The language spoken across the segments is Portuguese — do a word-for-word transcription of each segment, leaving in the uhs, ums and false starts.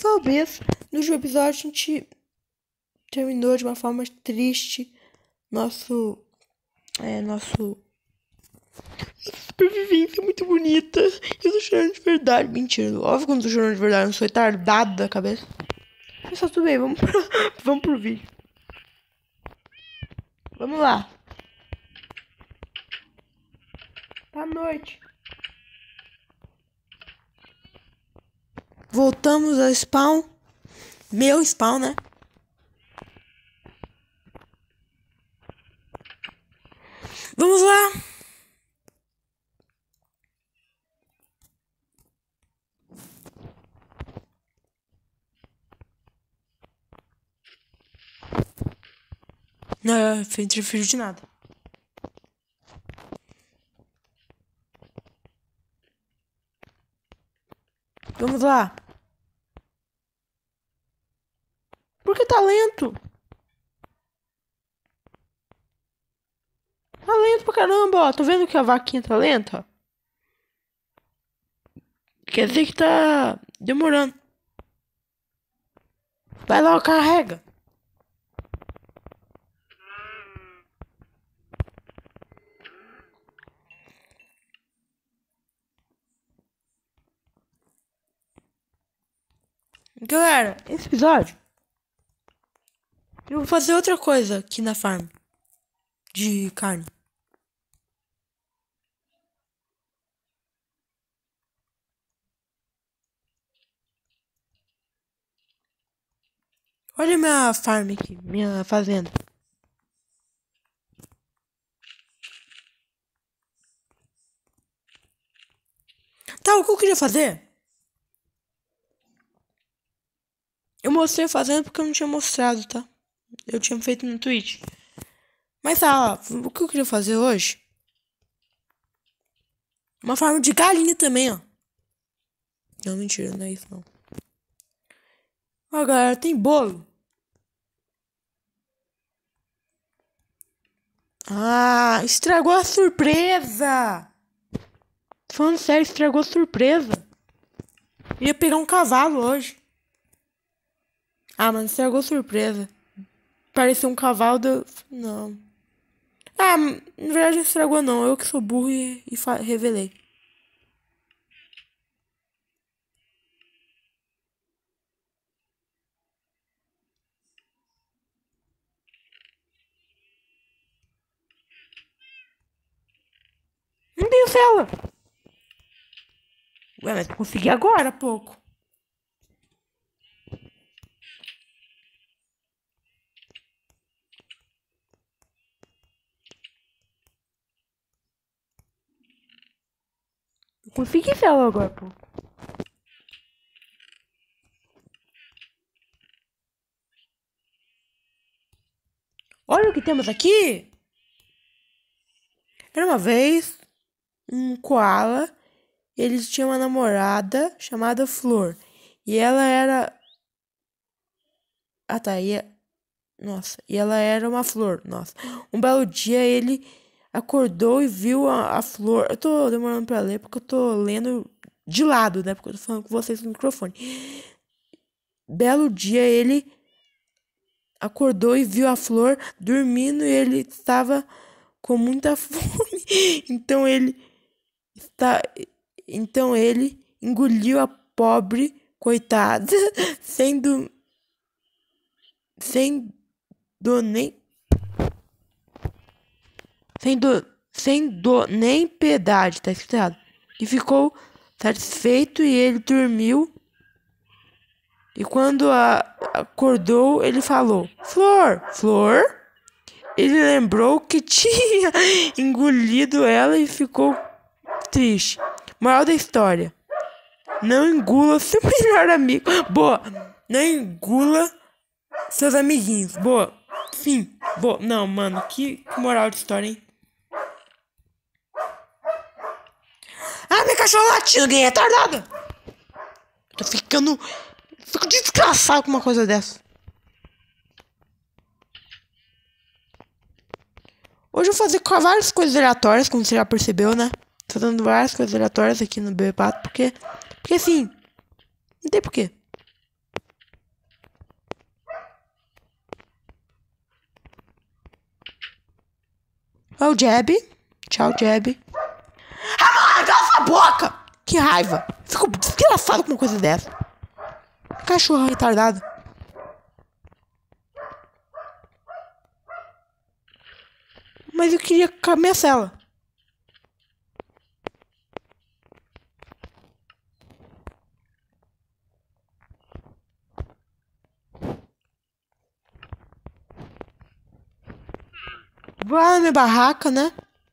talvez no último episódio a gente terminou de uma forma triste nosso é, nosso sobrevivência muito bonita. Eu tô chorando de verdade. Mentira, óbvio que eu não tô chorando de verdade, eu não sou retardado da cabeça. Mas tá tudo bem, vamos pro, vamos pro vídeo. Vamos lá. Boa noite. Voltamos ao spawn. Meu spawn, né? Vamos lá. Não, eu interfiro de nada. Vamos lá. Por que tá lento? Tá lento pra caramba, ó. Tô vendo que a vaquinha tá lenta, ó. Quer dizer que tá demorando. Vai lá, carrega. Galera, esse episódio eu vou fazer outra coisa aqui na farm de carne. Olha minha farm aqui, minha fazenda. Tá, o que eu queria fazer? Eu mostrei fazendo porque eu não tinha mostrado, tá? Eu tinha feito no Twitch. Mas tá, ó, o que eu queria fazer hoje? Uma farm de galinha também, ó. Não, mentira, não é isso não. Ó, galera, tem bolo. Ah, estragou a surpresa! Falando sério, estragou a surpresa. Eu ia pegar um cavalo hoje. Ah, mas estragou a surpresa. Pareceu um cavalo do... Não. Ah, na verdade não estragou não. Eu que sou burro e, e revelei. Não tenho cela. Ué, mas consegui agora há pouco. Eu consegui cela agora há pouco. Olha o que temos aqui. Era uma vez um koala. Ele tinha uma namorada chamada Flor. E ela era... Ah, tá. E... Nossa. E ela era uma flor. Nossa. Um belo dia ele acordou e viu a, a flor. Eu tô demorando pra ler porque eu tô lendo de lado, né? Porque eu tô falando com vocês no microfone. Belo dia ele acordou e viu a flor dormindo e ele estava com muita fome. Então ele está... Então ele engoliu a pobre coitada, sendo sem dor nem sem dor, sem dor nem piedade, tá escrito errado. E ficou satisfeito e ele dormiu. E quando a, acordou, ele falou: Flor, Flor. Ele lembrou que tinha engolido ela e ficou triste. Moral da história: não engula seu melhor amigo. Boa. Não engula seus amiguinhos. Boa. Sim. Boa. Não, mano. Que, que moral de história, hein? Ah, minha cachorra latindo. Ninguém é retardada. Tô ficando... Fico desgraçado com uma coisa dessa. Hoje eu vou fazer várias coisas aleatórias, como você já percebeu, né? Tô dando várias coisas aleatórias aqui no B B quatro, porque... Porque assim... Não tem porquê. Ó o Jeb. Tchau, Jeb. Ah, mano, cala sua boca! Que raiva. Fico desgraçado com uma coisa dessa. Cachorro retardado. Mas eu queria com a minha cela. Vou lá na minha barraca, né?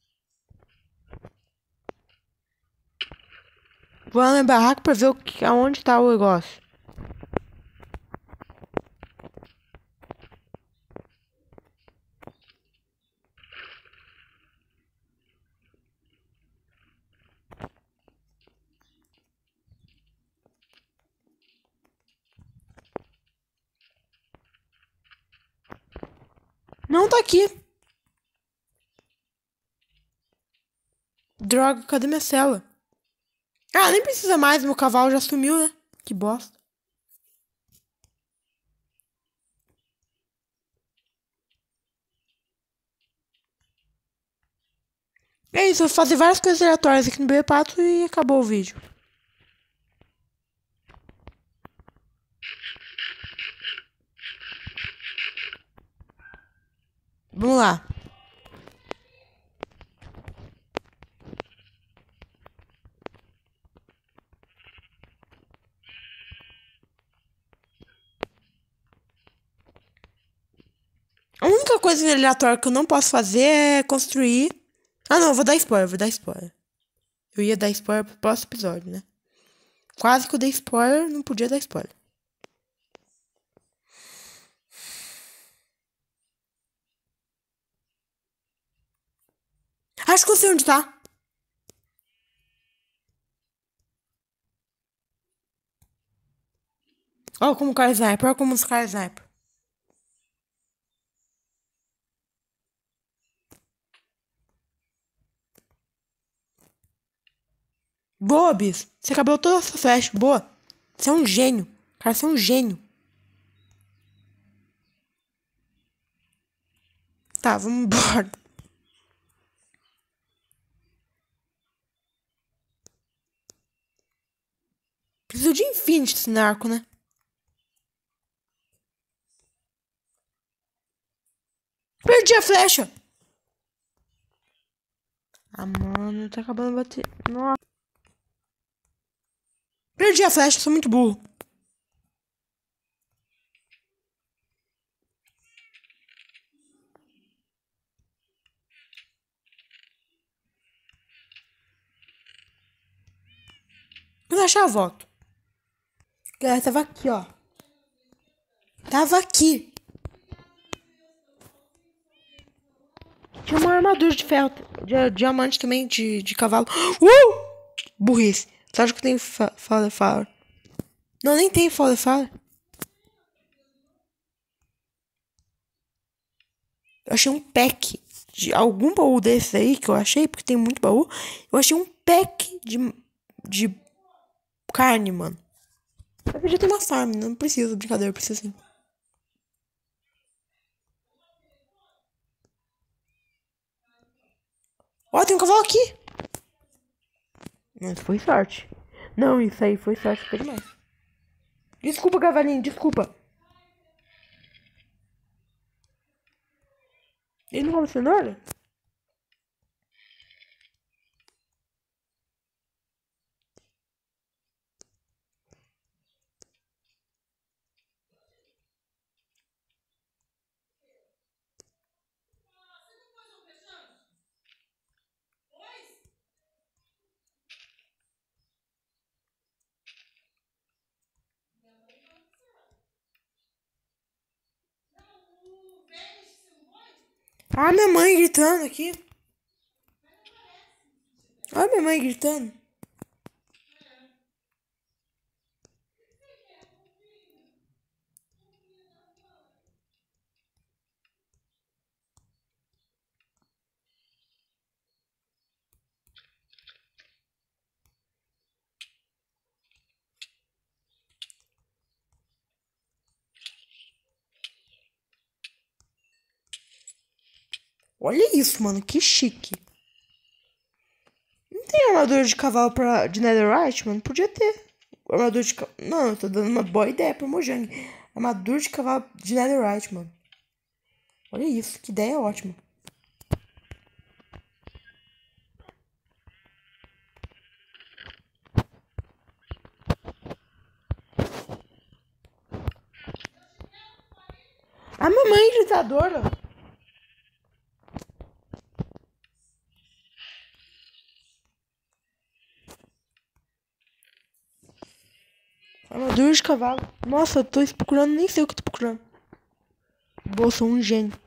Vou lá na minha barraca pra ver o que, aonde tá o negócio. Não tá aqui. Droga, cadê minha cela? Ah, nem precisa mais, meu cavalo já sumiu, né? Que bosta. É isso, eu vou fazer várias coisas aleatórias aqui no bebê pato e acabou o vídeo. Vamos lá. A única coisa aleatória que eu não posso fazer é construir. Ah, não, eu vou dar spoiler, vou dar spoiler. Eu ia dar spoiler pro próximo episódio, né? Quase que eu dei spoiler, não podia dar spoiler. Acho que eu sei onde tá. Ó, como o cara é sniper, ó como os caras é sniper. Boa, Bis. Você acabou toda essa flecha. Boa. Você é um gênio. Cara, você é um gênio. Tá, vamos embora. Preciso de Infinity esse narco, né? Perdi a flecha. Ah, mano, tá acabando de bater. Nossa. Perdi a flecha, sou muito burro. Quando achar, eu volto. Galera, tava aqui, ó. Tava aqui. Tinha uma armadura de ferro. De, diamante também, de, de cavalo. Uh! Burrice. Só acho que tem fala, fala. Não, nem tem fala, fala. Eu achei um pack de algum baú desses aí que eu achei, porque tem muito baú. Eu achei um pack de, de carne, mano. Eu já tenho uma farm, não preciso, brincadeira, eu preciso sim. Ó, tem um cavalo aqui. Mas foi sorte. Não, isso aí foi sorte, foi demais. Desculpa, cavalinho, desculpa. Ele não come cenoura? Ah, minha mãe gritando aqui. Olha minha mãe gritando. Olha isso, mano, que chique. Não tem armadura de cavalo pra, de Netherite, mano? Podia ter. Armadura de cavalo. Não, eu tô dando uma boa ideia pro Mojang. Armadura de cavalo de Netherite, mano. Olha isso, que ideia ótima. A mamãe gritadora. Armadura de cavalo. Nossa, eu tô procurando, nem sei o que eu tô procurando. Boa, sou um gênio.